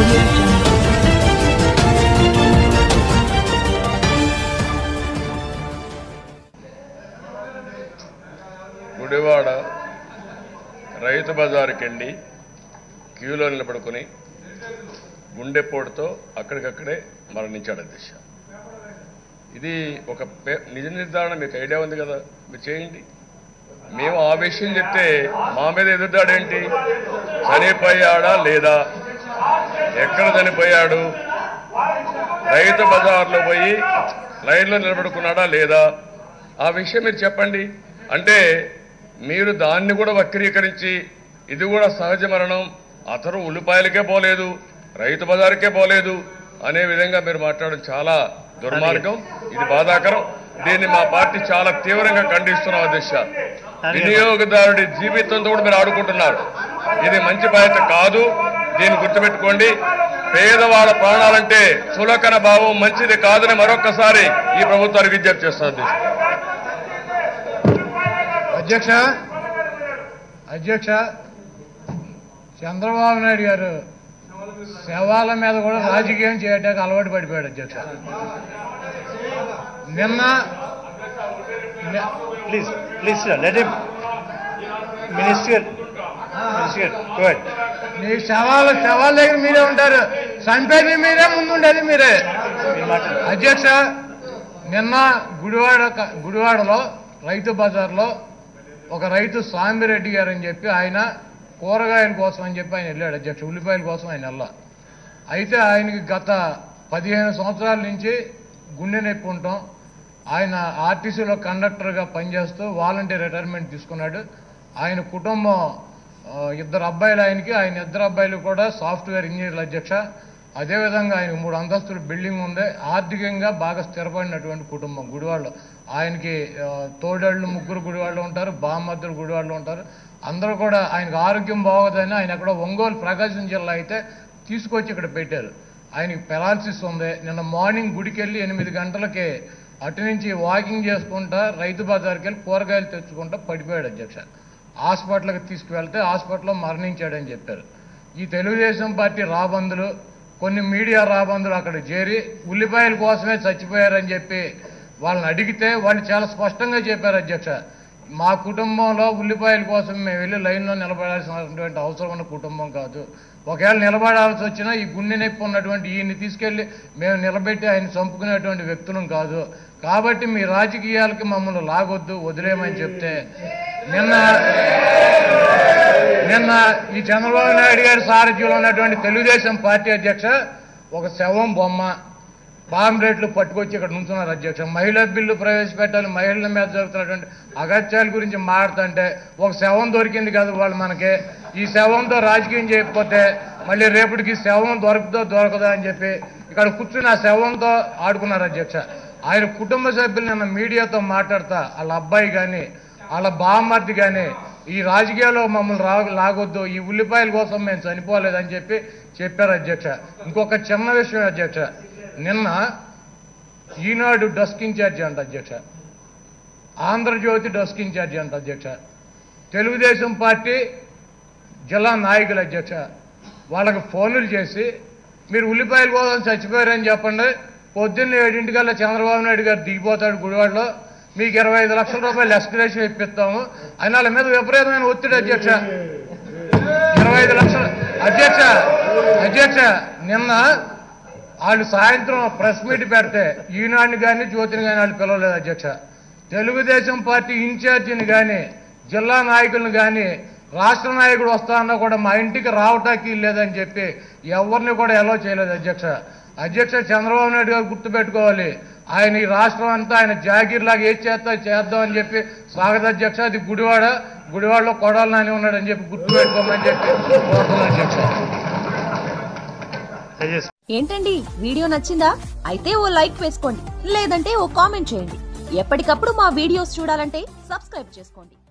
గుడివాడ రైతు బజారుకి వెళ్ళి క్యూలో నిలబడుకుని గుండెపోటుతో అక్కడికక్కడే మరణించాడు అధ్యక్ష. ఇది ఒక నిజ నిర్ధారణ మీకు ఐడియా ఉంది కదా, మీరు చేయండి. మేము ఆ విషయం చెప్తే మా మీద ఎదురుదాడేంటి? చనిపోయాడా లేదా, ఎక్కడ చనిపోయాడు, రైతు బజార్లో పోయి లైన్లో నిలబడుకున్నాడా లేదా, ఆ విషయం మీరు చెప్పండి. అంటే మీరు దాన్ని కూడా వక్రీకరించి ఇది కూడా సహజ మరణం, అతను ఉల్లిపాయలకే పోలేదు, రైతు బజారుకే పోలేదు అనే విధంగా మీరు మాట్లాడడం చాలా దుర్మార్గం, ఇది బాధాకరం. దీన్ని మా పార్టీ చాలా తీవ్రంగా ఖండిస్తున్నాం అధ్యక్ష. వినియోగదారుడి జీవితంతో కూడా మీరు ఆడుకుంటున్నారు, ఇది మంచి బాధ్యత కాదు. దీన్ని గుర్తుపెట్టుకోండి. పేదవాళ్ళ ప్రాణాలంటే చులకన భావం మంచిది కాదని మరొక్కసారి ఈ ప్రభుత్వానికి విజ్ఞప్తి చేస్తున్నారు అధ్యక్ష. చంద్రబాబు నాయుడు గారు శవాల మీద కూడా రాజకీయం చేయడానికి అలవాటు పడిపోయాడు అధ్యక్ష. నిన్న మీ శవాల దగ్గర మీరే ఉంటారు, చంపేది మీరే, ముందుండేది మీరే అధ్యక్ష. నిన్న గుడివాడలో రైతు బజార్లో ఒక రైతు స్వామిరెడ్డి గారు అని చెప్పి ఆయన కూరగాయల కోసం అని చెప్పి ఆయన వెళ్ళాడు అధ్యక్ష, ఉల్లిపాయల కోసం ఆయన వెళ్ళా. అయితే ఆయనకి గత 15 సంవత్సరాల నుంచి గుండె నొప్పి ఉంటాం. ఆయన ఆర్టీసీలో కండక్టర్గా పనిచేస్తూ వాలంటీర్ రిటైర్మెంట్ తీసుకున్నాడు. ఆయన కుటుంబం 2 అబ్బాయిలు ఆయనకి, ఆయన 2 అబ్బాయిలు కూడా సాఫ్ట్వేర్ ఇంజనీర్లు అధ్యక్ష. అదేవిధంగా ఆయన 3 అంతస్తుల బిల్డింగ్ ఉంది. ఆర్థికంగా బాగా స్థిరపడినటువంటి కుటుంబం గుడివాడలో. ఆయనకి తోడేళ్లు 3 గుడివాడలో ఉంటారు, బామ్మద్దులు గుడివాడలో ఉంటారు. అందరూ కూడా ఆయనకు ఆరోగ్యం బాగోదని ఆయన అక్కడ ఒంగోలు ప్రకాశం జిల్లా అయితే తీసుకొచ్చి ఇక్కడ పెట్టారు. ఆయనకి పెరాలసిస్ ఉంది. నిన్న మార్నింగ్ గుడికి వెళ్ళి 8 గంటలకే అటు నుంచి వాకింగ్ చేసుకుంటా రైతు బజార్కి వెళ్ళి కూరగాయలు తెచ్చుకుంటా పడిపోయాడు అధ్యక్ష. హాస్పిటల్కి తీసుకువెళ్తే హాస్పిటల్లో మరణించాడని చెప్పారు. ఈ తెలుగుదేశం పార్టీ రాబందులు, కొన్ని మీడియా రాబందులు అక్కడ చేరి ఉల్లిపాయల కోసమే చచ్చిపోయారని చెప్పి వాళ్ళని అడిగితే వాళ్ళు చాలా స్పష్టంగా చెప్పారు అధ్యక్ష, మా కుటుంబంలో ఉల్లిపాయల కోసం మేము వెళ్ళి లైన్లో నిలబడాల్సినటువంటి అవసరం ఉన్న కుటుంబం కాదు. ఒకవేళ నిలబడాల్సి వచ్చినా ఈ గుండె నొప్పి ఉన్నటువంటి ఈయన్ని తీసుకెళ్లి మేము నిలబెట్టి ఆయన చంపుకునేటువంటి వ్యక్తులం కాదు. కాబట్టి మీ రాజకీయాలకి మమ్మల్ని లాగొద్దు, వదిలేయమని చెప్తే నిన్న ఈ చంద్రబాబు నాయుడు గారి సారథ్యంలో ఉన్నటువంటి తెలుగుదేశం పార్టీ అధ్యక్ష ఒక శవం బొమ్మ పాంప్లెట్లు పట్టుకొచ్చి ఇక్కడ నుంచున్నారు అధ్యక్ష. మహిళా బిల్లు ప్రవేశపెట్టాలి, మహిళల మీద జరుగుతున్నటువంటి అగత్యాల గురించి మాట్లాడుతుంటే ఒక శవం దొరికింది కదా వాళ్ళు మనకి. ఈ శవంతో రాజకీయం చేయకపోతే మళ్ళీ రేపటికి శవం దొరకదా అని చెప్పి ఇక్కడ కూర్చుని ఆ శవంతో ఆడుకున్నారు అధ్యక్ష. ఆయన కుటుంబ సభ్యులు నిన్న మీడియాతో మాట్లాడతా వాళ్ళ అబ్బాయి కానీ వాళ్ళ బామ్మర్ది కానీ ఈ రాజకీయాల్లో మమ్మల్ని లాగొద్దు, ఈ ఉల్లిపాయల కోసం మేము చనిపోలేదని చెప్పి చెప్పారు అధ్యక్ష. ఇంకొక చిన్న విషయం అధ్యక్ష, నిన్న ఈనాడు డెస్క్ ఇన్ఛార్జి అంట అధ్యక్ష, ఆంధ్రజ్యోతి డెస్క్ ఇన్ఛార్జి అంట అధ్యక్ష, తెలుగుదేశం పార్టీ జిల్లా నాయకులు అధ్యక్ష, వాళ్ళకి ఫోన్లు చేసి మీరు ఉల్లిపాయల కోసం చచ్చిపోయారని చెప్పండి, పొద్దున్న 7 చంద్రబాబు నాయుడు గారు దిగిపోతాడు గుడివాడలో, మీకు 25 లక్షల రూపాయలు ఎస్టిమేషన్ ఇప్పిస్తాము అని వాళ్ళ మీద విపరీతమైన ఒత్తిడి అధ్యక్ష. 25 లక్షలు అధ్యక్ష. నిన్న వాళ్ళు సాయంత్రం ప్రెస్ మీట్ పెడితే ఈనాడిని కానీ జ్యోతిని కానీ వాళ్ళు పిలవలేదు అధ్యక్ష. తెలుగుదేశం పార్టీ ఇన్ఛార్జిని కానీ జిల్లా నాయకులను కానీ రాష్ట్ర నాయకుడు వస్తానన్నా కూడా మా ఇంటికి రావటానికి లేదని చెప్పి ఎవరిని కూడా ఎలో చేయలేదు అధ్యక్ష. చంద్రబాబు నాయుడు గారు గుర్తుపెట్టుకోవాలి, ఆయన ఈ రాష్ట్రం అంతా ఆయన జాగీర్లాగా ఏది చేద్దాం అని చెప్పి స్వాగత అధ్యక్ష. అది గుడివాడలో కొడాలి నాని ఉన్నాడని చెప్పి గుర్తుపెట్టుకోమని చెప్పి కోరుతున్నాను అధ్యక్ష. ఏంటండి వీడియో నచ్చిందా? అయితే ఓ లైక్ వేసుకోండి, లేదంటే ఓ కామెంట్ చేయండి. ఎప్పటికప్పుడు మా వీడియోస్ చూడాలంటే సబ్స్క్రైబ్ చేసుకోండి.